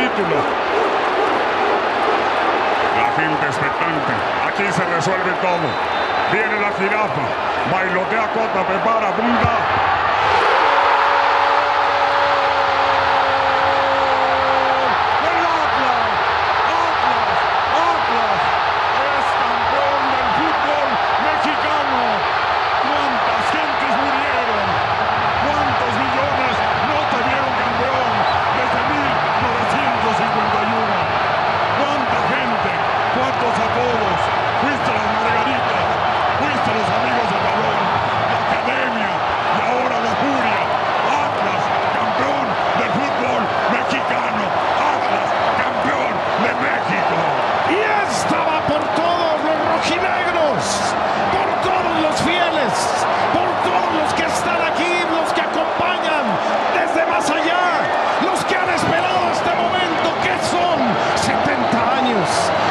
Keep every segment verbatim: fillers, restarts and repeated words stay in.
título. La gente expectante. Aquí se resuelve todo. Viene la jirafa. Bailotea Cota, prepara, punta.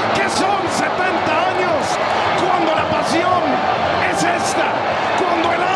Es esta, cuando el